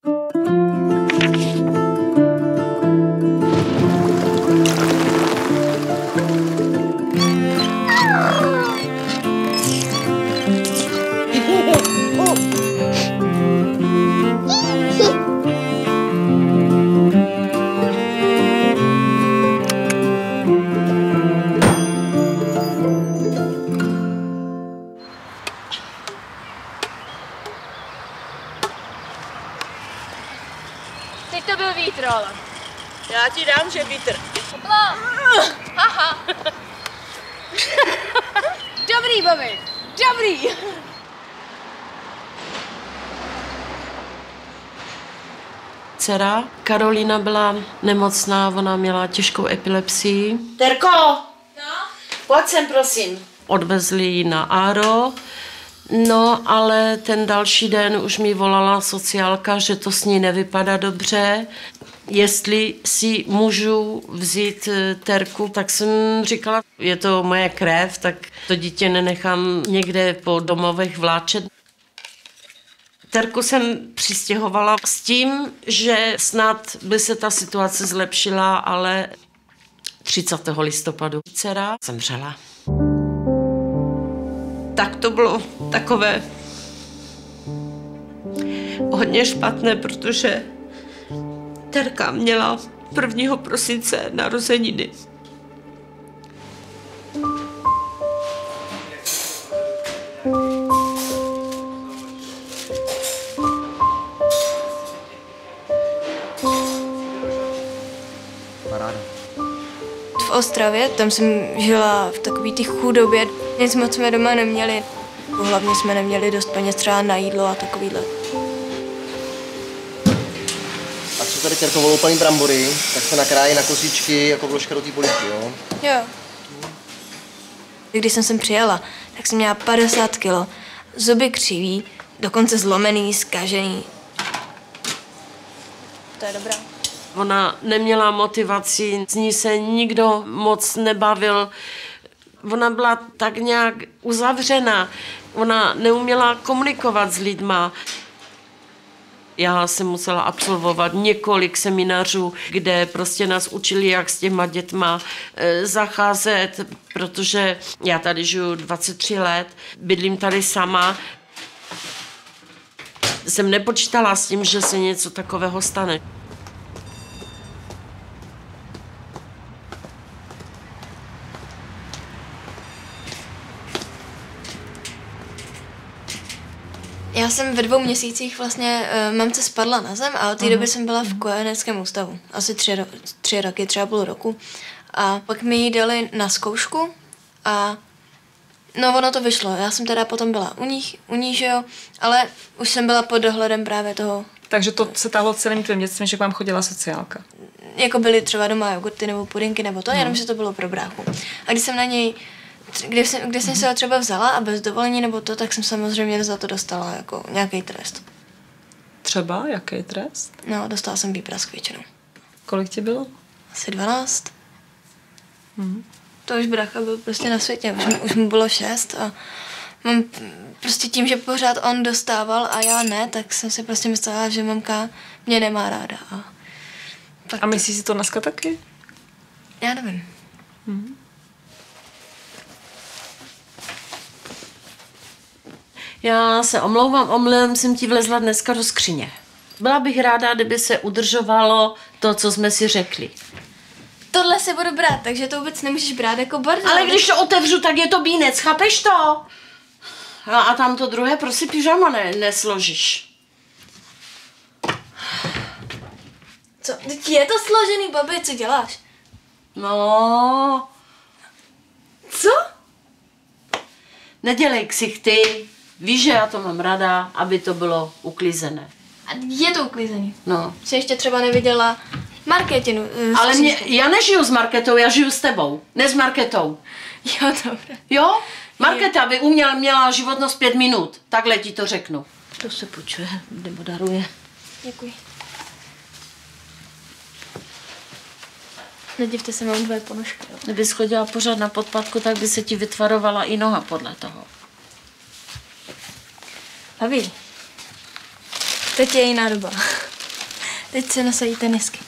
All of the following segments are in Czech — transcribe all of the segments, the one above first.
Teď to byl vítr, ale. Já ti dám, že vítr. Aha. Dobrý, babi, dobrý. Dcera Karolína byla nemocná, ona měla těžkou epilepsii. Terko! No? Pojď sem, prosím. Odvezli ji na ARO, no ale ten další den už mi volala sociálka, že to s ní nevypadá dobře. Jestli si můžu vzít Terku, tak jsem říkala, je to moje krev, tak to dítě nenechám někde po domovech vláčet. Terku jsem přistěhovala s tím, že snad by se ta situace zlepšila, ale 30. listopadu dcera zemřela. Tak to bylo takové hodně špatné, protože Terka měla 1. prosince narozeniny. V Ostravě, tam jsem žila v takové té chudobě. Nic moc jsme doma neměli. Hlavně jsme neměli dost peněz třeba na jídlo a takovýhle. A co tady Terko voloupaný brambory, tak se nakrájí na kosičky jako vložka do té polívky, jo? Jo. Když jsem sem přijela, tak jsem měla 50 kilo. Zuby křiví, dokonce zlomený, zkažený. To je dobrá. Ona neměla motivaci, z ní se nikdo moc nebavil. Ona byla tak nějak uzavřená. Ona neuměla komunikovat s lidma. Já jsem musela absolvovat několik seminářů, kde prostě nás učili, jak s těma dětma zacházet, protože já tady žiju 23 let, bydlím tady sama. Jsem nepočítala s tím, že se něco takového stane. Já jsem ve 2 měsících vlastně mamce spadla na zem a od té doby jsem byla v kojeneckém ústavu. Asi 3 roky, 3,5 roku. A pak mi ji dali na zkoušku a no ono to vyšlo. Já jsem teda potom byla u ní, že jo, ale už jsem byla pod dohledem právě toho. Takže to se táhlo celým tvým dětstvím, že k vám chodila sociálka. Jako byly třeba doma jogurty nebo pudinky nebo to, jenomže to bylo pro bráchu. A když jsem na něj když jsem se ho třeba vzala a bez dovolení nebo to, tak jsem samozřejmě za to dostala jako nějaký trest. Třeba? Jaký trest? No, dostala jsem výprask většinou. Kolik ti bylo? Asi 12. To už brácha byl prostě na světě, už mu bylo 6 a mám prostě tím, že pořád on dostával a já ne, tak jsem si prostě myslela, že mamka mě nemá ráda. A myslíš si to dneska taky? Já nevím. Já se omlouvám, jsem ti vlezla dneska do skříně. Byla bych ráda, kdyby se udržovalo to, co jsme si řekli. Tohle si budu brát, takže to vůbec nemůžeš brát jako bordel. Ale když to otevřu, tak je to bínec, chápeš to? A tam to druhé, prosím, pyžama nesložíš. Co? Je to složený, babi, co děláš? No. Co? Nedělej ksichty. Víš, že já to mám ráda, aby to bylo uklizené. A je to uklizený. No. Jsi ještě třeba neviděla Markétinu. Ale já nežiju s Marketou, já žiju s tebou, ne s Marketou. Jo, dobré. Jo? Marketa by měla životnost 5 minut, takhle ti to řeknu. To se půjčuje, nebo daruje. Děkuji. Nedivte se, mám 2 ponožky. Jo. Kdybys chodila pořád na podpatku, tak by se ti vytvarovala i noha podle toho. Babi, teď je jiná doba. Teď se nosejí tenisky.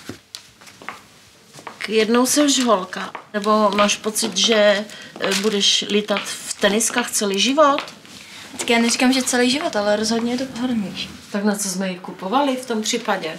Jednou jsi holka, nebo máš pocit, že budeš lítat v teniskách celý život? Tak já neříkám, že celý život, ale rozhodně je to pohodlnější. Tak na co jsme ji kupovali v tom případě?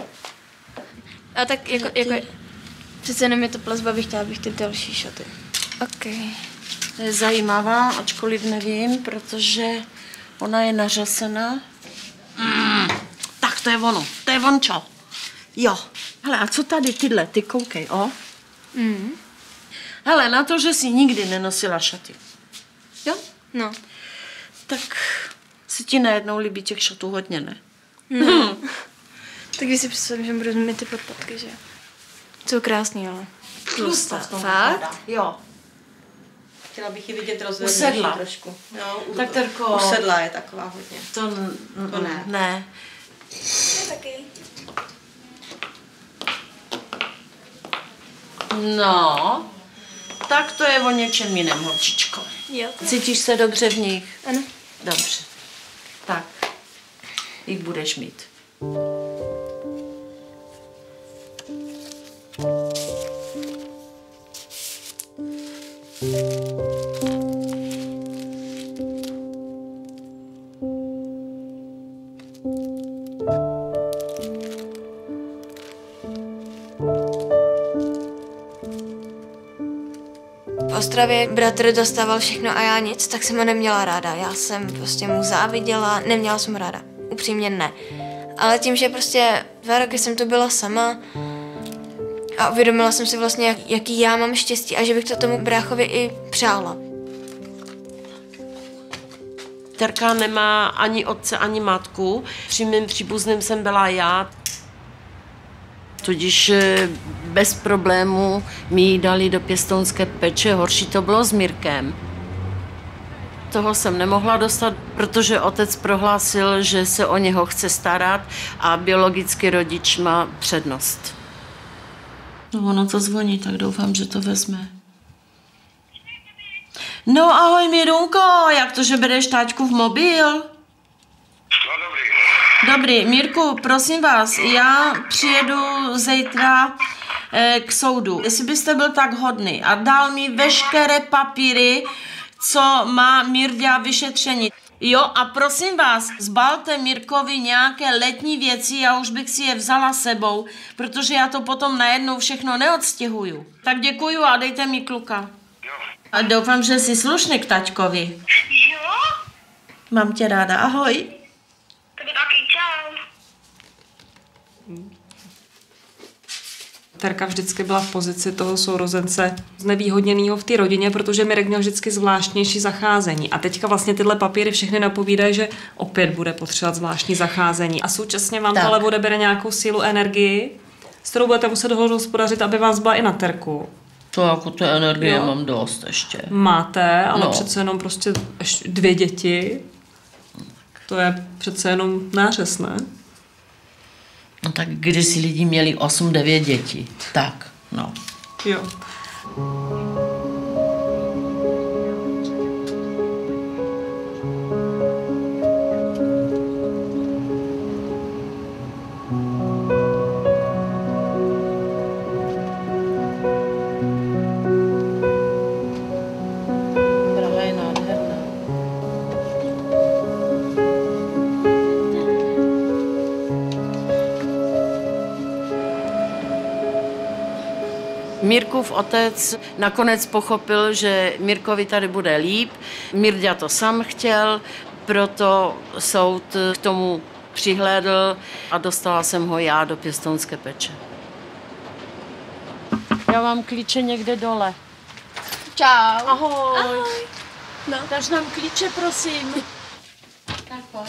A tak jako přece jenom je to plazba, chtěla bych ty další šaty. OK. To je zajímavá, ačkoliv nevím, protože ona je nařasená. Tak to je ono, to je vončo. Jo. Hele, a co tady tyhle, ty koukej, o? Hele, na to, že jsi nikdy nenosila šaty. Jo? No. Tak si ti najednou líbí těch šatů hodně, ne? Tak když si představím, že budu mít ty podpatky, že? Jsou krásný, ale. Tlustá v tom Fakt? vypadá. Jo. Chtěla bych ji vidět rozvedlejší Usedla. trošku. Jo, Tak Terko, usedla je taková hodně. to ne. ne. Taky. No, tak to je o něčem jiném, holčičko. Jo. Cítíš se dobře v nich? Ano. Dobře. Tak, jich budeš mít. V Ostravě bratr dostával všechno a já nic, tak jsem ho neměla ráda. Já jsem prostě mu záviděla, neměla jsem ho ráda. Upřímně ne. Ale tím, že prostě 2 roky jsem tu byla sama a uvědomila jsem si vlastně, jaký já mám štěstí a že bych to tomu bráchovi i přála. Terka nemá ani otce, ani matku. Přímým příbuzným jsem byla já. Tudíž bez problému mi ji dali do pěstounské péče. Horší to bylo s Mirkem. Toho jsem nemohla dostat, protože otec prohlásil, že se o něho chce starat a biologický rodič má přednost. No ono to zvoní, tak doufám, že to vezme. No ahoj Mirunko, jak to, že bereš táťku v mobil? No dobrý. Dobrý, Mirku, prosím vás, já přijedu zítra k soudu. Jestli byste byl tak hodný a dal mi veškeré papíry, co má Mirďa vyšetření. Jo, a prosím vás, zbalte Mirkovi nějaké letní věci, já už bych si je vzala sebou, protože já to potom najednou všechno neodstěhuju. Tak děkuju a dejte mi kluka. Jo. A doufám, že jsi slušný k taťkovi. Jo? Mám tě ráda, ahoj. Tebe taky, čau. Terka vždycky byla v pozici toho sourozence znevýhodněného v té rodině, protože Mirek měl vždycky zvláštnější zacházení. A teďka vlastně tyhle papíry všechny napovídají, že opět bude potřebovat zvláštní zacházení. A současně vám to ale odebere nějakou sílu, energii, s kterou budete muset hospodařit, aby vás byla i na Terku. To jako té energie Jo. mám dost ještě. Máte, ale No. přece jenom prostě 2 děti. To je přece jenom nářez, ne? No tak když si lidi měli 8-9 dětí, tak, no. Jo. Praha je nádherná. Mirkův otec nakonec pochopil, že Mirkovi tady bude líp. Mirďa to sám chtěl, proto soud k tomu přihlédl a dostala jsem ho já do pěstounské péče. Já mám klíče někde dole. Čau. Ahoj. Ahoj. No. Daž nám klíče, prosím. Tak pojď.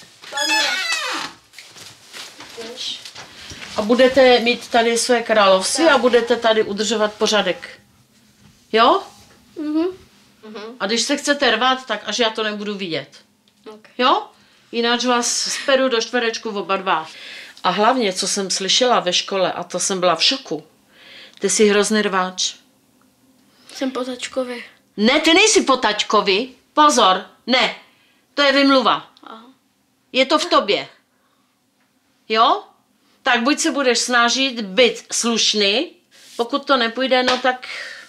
A budete mít tady své království a budete tady udržovat pořádek. Jo? A když se chcete rvát, tak až já to nebudu vidět. Jo? Jinak vás speru do čtverečku oba dva. A hlavně, co jsem slyšela ve škole, a to jsem byla v šoku, ty jsi hrozný rváč. Jsem po tačkovi. Ne, ty nejsi po taťkovi. Pozor, ne. To je vymluva. Je to v tobě. Jo? Tak buď se budeš snažit být slušný, pokud to nepůjde, no tak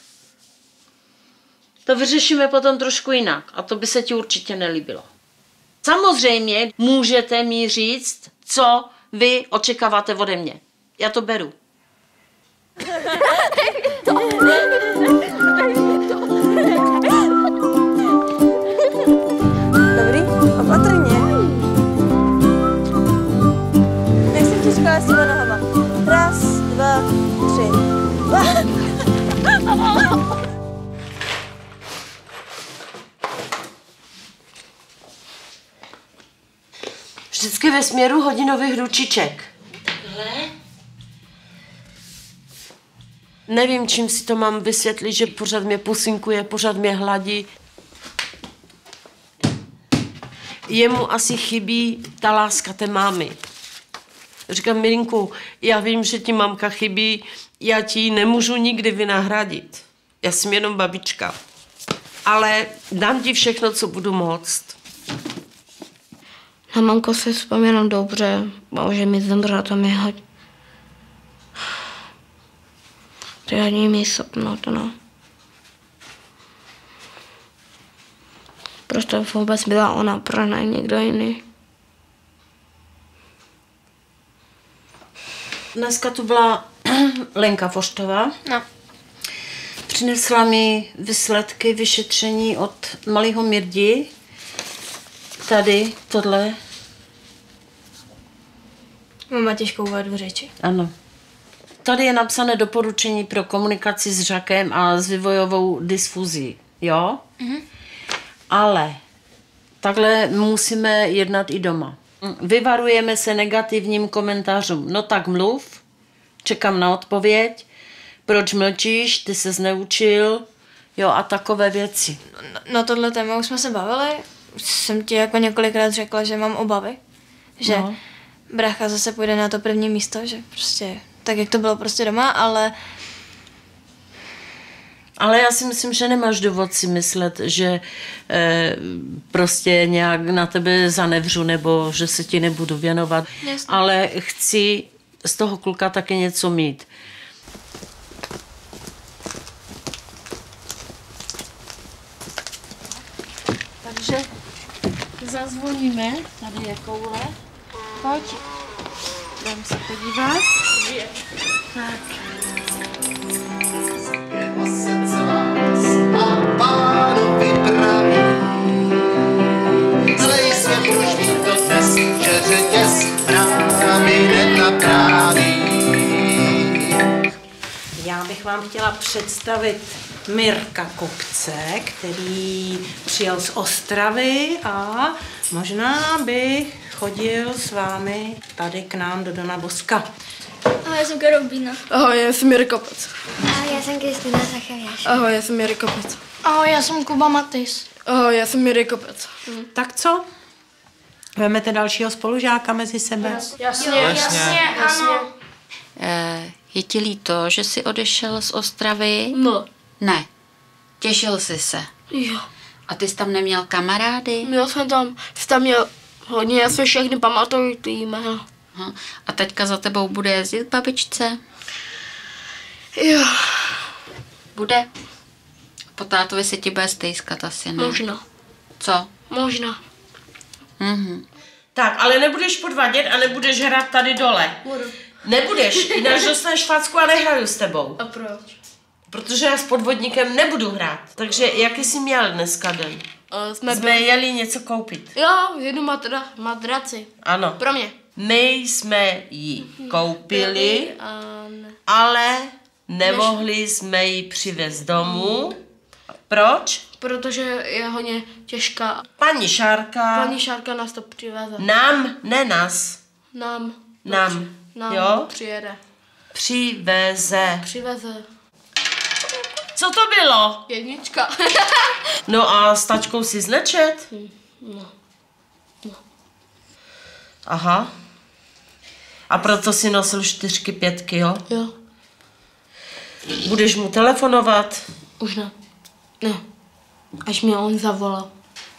to vyřešíme potom trošku jinak a to by se ti určitě nelíbilo. Samozřejmě můžete mi říct, co vy očekáváte ode mě. Já to beru. Dobrý? Opatrně. Jak jsem ti říkala s těma nohama? Raz, dva, tři. Vždycky ve směru hodinových ručiček. Takhle. Nevím, čím si to mám vysvětlit, že pořád mě pusinkuje, pořád mě hladí. Jemu asi chybí ta láska té mámy. Říkám, Mirinku, já vím, že ti mamka chybí, já ti ji nemůžu nikdy vynahradit. Já jsem jenom babička. Ale dám ti všechno, co budu moct. Na mamku si vzpomínám dobře, bože mi zemřela, to mi hodně. To je hodně mi sopnout, no. Proč to vůbec byla ona, pro ne někdo jiný? Dneska tu byla Lenka Voštová. No. Přinesla mi výsledky vyšetření od malého Mirdi. Tady, tohle. Má těžkou vadu řeči. Ano. Tady je napsané doporučení pro komunikaci s žakem a s vývojovou dysfuzí, jo? Ale takhle musíme jednat i doma. Vyvarujeme se negativním komentářům. No tak mluv, čekám na odpověď. Proč mlčíš, ty ses neučil, jo, a takové věci. Na tohle téma už jsme se bavili. Už jsem ti jako několikrát řekla, že mám obavy. Že brácha zase půjde na to první místo, že prostě tak, jak to bylo prostě doma, ale... Ale já si myslím, že nemáš důvod si myslet, že prostě nějak na tebe zanevřu nebo že se ti nebudu věnovat. Jasně. Ale chci z toho kluka taky něco mít. Takže zazvoníme. Tady je koule. Pojď. Jdem se podívat. Tak. A pánovi praví, zlej svět dlužný to dnes, že řetěz právě nenapráví. Já bych vám chtěla představit Mirka Kopce, který přijel z Ostravy a možná by chodil s vámi tady k nám do Dona Boska. Ahoj, já jsem Karolína. Ahoj, já jsem Mirek Kopec. Ahoj, já jsem Kristýna Zachariáš. Ahoj, já jsem Mirek Kopec. Ahoj, já jsem Kuba Matys. Ahoj, já jsem Mirek Kopec. Tak co? Vemete dalšího spolužáka mezi sebe? Jasně, ano. Je ti líto, že jsi odešel z Ostravy? No. Ne. Těšil jsi se. Jo. A ty jsi tam neměl kamarády? Měl jsem tam měl hodně, já si všechny pamatuju ty jména. Aha. A teďka za tebou bude jezdit babičce? Jo. Bude? Po tátovi se ti bude stejskat asi, ne? Možná. Co? Možná. Tak, ale nebudeš podvádět a nebudeš hrát tady dole. Budu. Nebudeš, jinak dostaneš facku a nehraju s tebou. A proč? Protože já s podvodníkem nebudu hrát. Takže jaký jsi měl dneska den? Jsme jeli něco koupit. Jo, jednu madraci. Ano. Pro mě. My jsme ji koupili, Ne. ale nemohli jsme ji přivést domů. Proč? Protože je hodně těžká. Paní Šárka nás to přiveze. nám, ne nás, Nám jo? přijede. Přiveze. Co to bylo? Jednička. No a s tačkou si znečet? No. Aha. A proto si nosil 4, 5, jo? Jo. Budeš mu telefonovat? Už ne. Ne. Až mě on zavolal.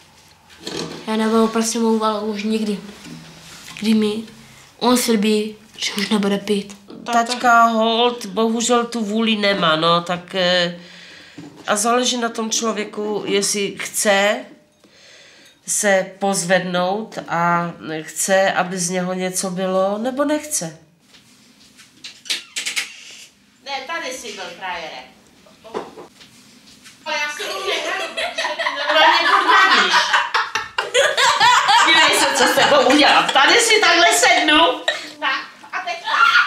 Já nebudu prostě mluvat už nikdy. Kdy mi on slibí, Že už nebude pít. Taťka hold, bohužel tu vůli nemá, no, tak a záleží na tom člověku, jestli chce se pozvednout a chce, aby z něho něco bylo, nebo nechce. Ne, tady jsi byl, frajere. Ale já si uvěděl, že mě podradíš. Dívej se, co s tebou udělám. Tady si takhle sednu. Tak, a teď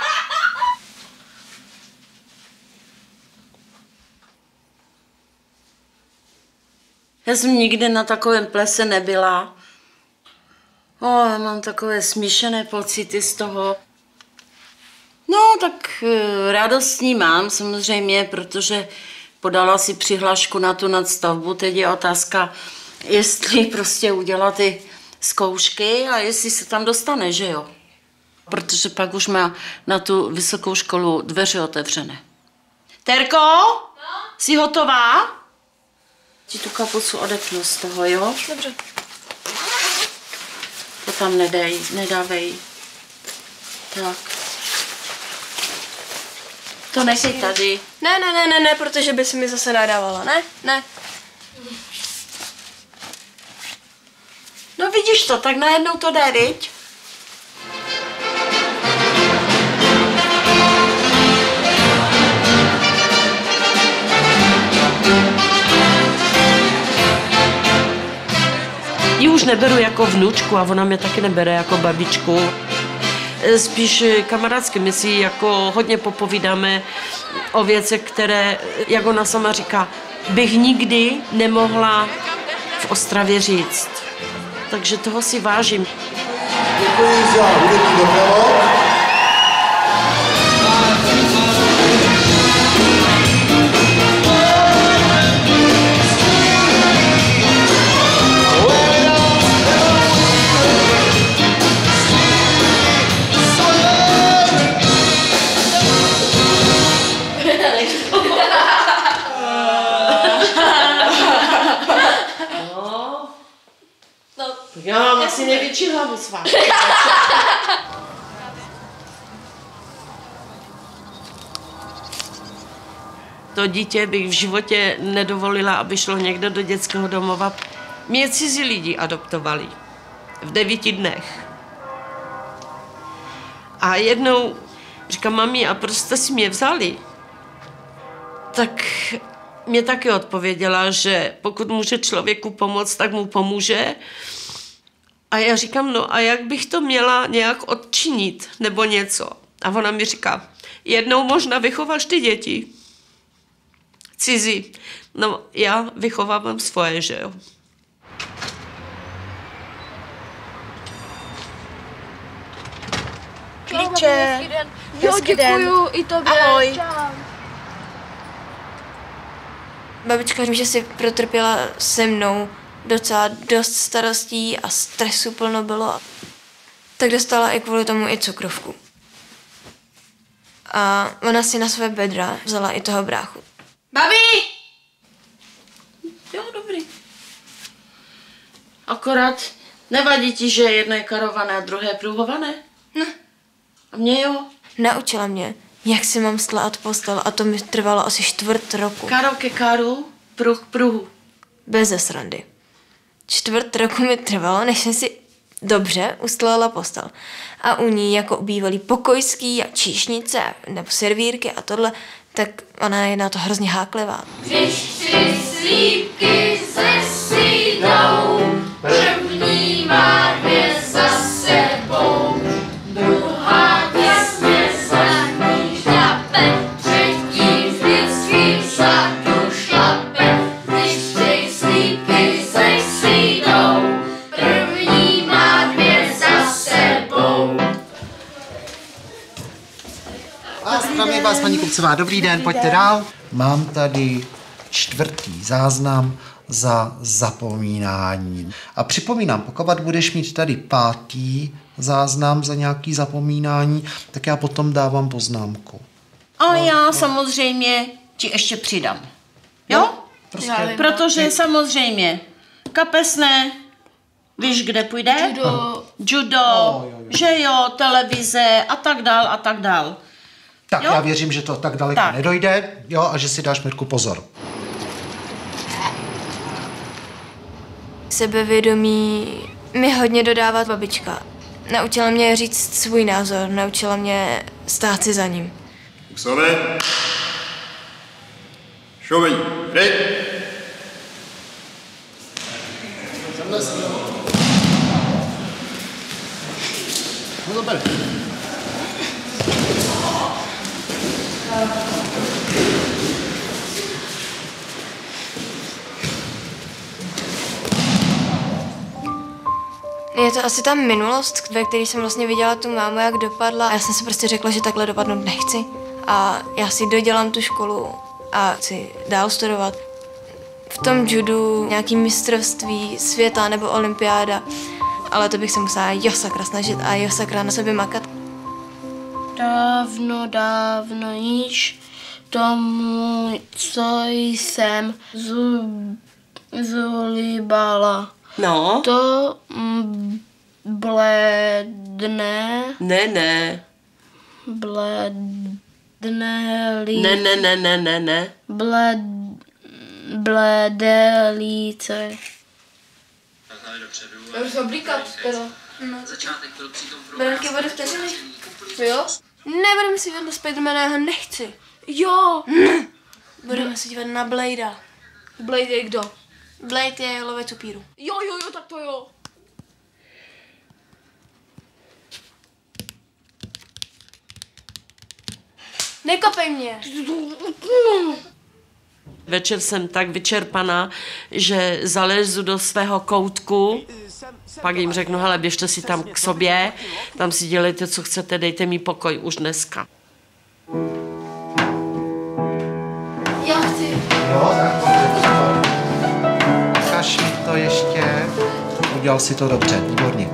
Já jsem nikdy na takovém plese nebyla. Já mám takové smíšené pocity z toho. No, tak radostní mám samozřejmě, protože podala si přihlášku na tu nadstavbu. Teď je otázka, jestli prostě udělá ty zkoušky a jestli se tam dostane, že jo? Protože pak už má na tu vysokou školu dveře otevřené. Terko? No? Jsi hotová? Ti tu kapucu odepnu z toho, jo? Dobře. To tam nedávej. Tak. To nechej tady. Ne, protože by si mi zase nadávala, ne. No vidíš to, tak najednou to jde, viď? Ji už neberu jako vnučku a ona mě taky nebere jako babičku. Spíš kamarádsky, my si jako hodně popovídáme o věcech, které, jak ona sama říká, bych nikdy nemohla v Ostravě říct. Takže toho si vážím. Děkuji za hudební doprovod. Já mám asi největší hlavu s vámi. To dítě bych v životě nedovolila, aby šlo někdo do dětského domova. Mě cizí lidi adoptovali v 9 dnech. A jednou říkám, mami, a proč jste si mě vzali? Tak mě taky odpověděla, že pokud může člověku pomoct, tak mu pomůže. A já říkám, no a jak bych to měla nějak odčinit nebo něco? A ona mi říká, jednou možná vychováš ty děti. Cizí. No já vychovávám svoje, že jo. Klíče. Jo, děkuju, i tobě. Ahoj. Čau. Babička tím, že si protrpěla se mnou docela dost starostí a stresu plno bylo, tak dostala i kvůli tomu i cukrovku. A ona si na své bedra vzala i toho bráchu. Babi! Jo, dobrý. Akorát nevadí ti, že jedno je karované a druhé je pruhované? No. A mě jo? Naučila mě, jak si mám stláhat postel a to mi trvalo asi 4 roku. Karo ke karu, pruh k pruhu. Beze srandy. 4 roku mi trvalo, než jsem si dobře ustlala postel. A u ní jako ubývaly pokojský a číšnice nebo servírky a tohle, tak ona je na to hrozně háklivá. Když 3 slípky sejdou, první má 2 za sebou, druhá těsně za ní šlape, třetí vždycky vzadu šlape. Když 3 slípky sejdou, první má 2 za sebou. A zdravím vás, paní Kupcová, dobrý den, pojďte dál. Mám tady 4. záznam za zapomínání. A připomínám, pokud budeš mít tady 5. záznam za nějaký zapomínání, tak já potom dávám poznámku. A já samozřejmě ti ještě přidám. Jo? Prostě. Protože samozřejmě kapesné, víš, kde půjde? Do judo, že jo, televize a tak dál a tak dál. Tak jo? Já věřím, že to tak daleko nedojde, jo, a že si dáš, Mirku, pozor. Sebevědomí mi hodně dodává babička. Naučila mě říct svůj názor, naučila mě stát si za ním. Uksové. Šoveň, hej. No dobré. Je to asi ta minulost, ve které jsem vlastně viděla tu mámu, jak dopadla. A já jsem si prostě řekla, že takhle dopadnout nechci. A já si dodělám tu školu a chci dál studovat. V tom judu nějaký mistrovství světa nebo olympiáda. Ale to bych se musela josakra snažit a josakra na sobě makat. Dávno, dávno již tomu, co jsem zulíbala. No. To bledne. Ne. Bledne Ne. Bledé líce. Já už oblíkat, teda. Začátek byl přitom pro Branky bude vteřiny. Jo? Nebudeme si dívat na Spidermana, já ho nechci. Jo. Budeme se dívat na Bladea. Blade je kdo? Blade je lovec upíru. Jo, tak to jo. Nekopej mě. Večer jsem tak vyčerpaná, že zalezu do svého koutku, pak jim řeknu, hele, běžte si tam k sobě, tam si dělejte, co chcete, dejte mi pokoj už dneska. Já chci. Jo, tak ukaž mi to ještě. Udělal si to dobře, výborně.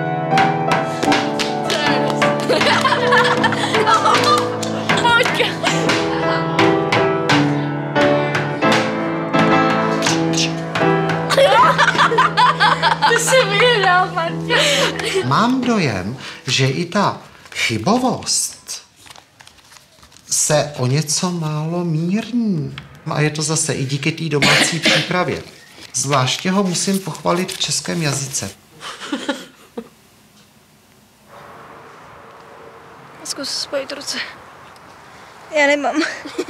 Ty jsi vyhrál, Martě. Mám dojem, že i ta chybovost se o něco málo mírní. A je to zase i díky té domácí přípravě. Zvláště ho musím pochválit v českém jazyce. Zkus spojit ruce. Já nemám.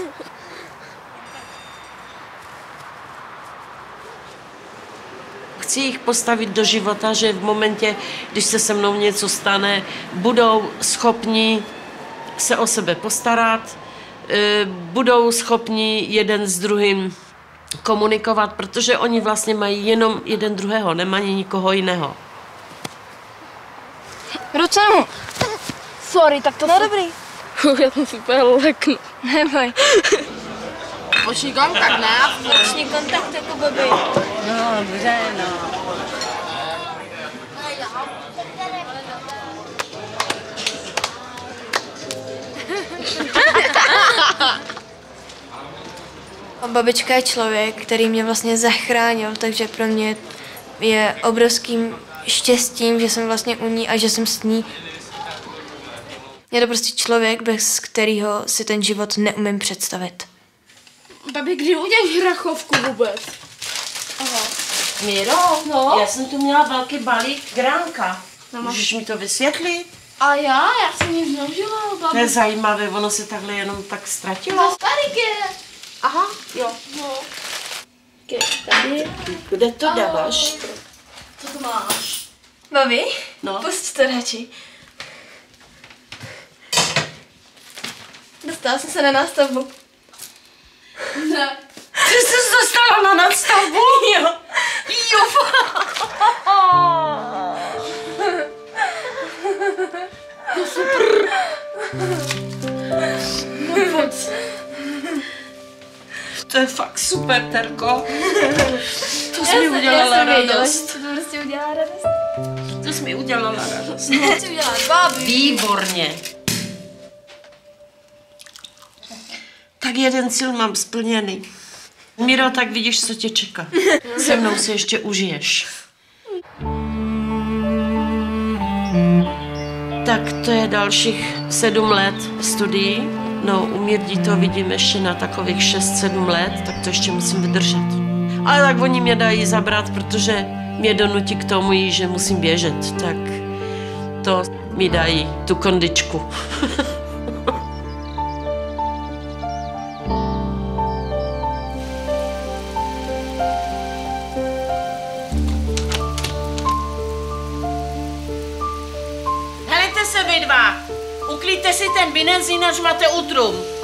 Chci jich postavit do života, že v momentě, když se se mnou něco stane, budou schopni se o sebe postarat, budou schopni jeden s druhým komunikovat, protože oni vlastně mají jenom jeden druhého, nemají nikoho jiného. Ruce mu. Sorry, tak to No dobrý. Já to super leknu. Neboj. Oční kontakt, ne? Oční kontakt jako babi. No, dobře, no. Babička je člověk, který mě vlastně zachránil, takže pro mě je obrovským štěstím, že jsem vlastně u ní a že jsem s ní. Je to prostě člověk, bez kterého si ten život neumím představit. Babi, kdy uděláš hrachovku vůbec? Aha. Míro, No? já jsem tu měla velký balík gránka. Můžeš mi to vysvětlit? A já jsem nic neužila, babi. To je zajímavé, ono se takhle jenom tak ztratilo. Na starý. Aha, jo. No. Tady. Kde to dáváš? Co to máš? Babi, No. pust to radši. Dostala jsem se na nástavbu. Ne. Ty jsi dostala na nadstavbu? Jo. No super. No pojď. To je fakt super, Terko. To jsi mi udělala radost. To prostě udělá radost. To jsi mi udělala radost. Co si udělá, babi? Výborně. Tak jeden cíl mám splněný. Míro, tak vidíš, co tě čeká. Se mnou si ještě užiješ. Tak to je dalších 7 let studií. No, u Mirdí to vidím ještě na takových 6-7 let, tak to ještě musím vydržet. Ale tak oni mě dají zabrat, protože mě donutí k tomu, že musím běžet, tak to mi dají tu kondičku. Helejte se vy dva, uklidte si ten binec, jinak máte útrum.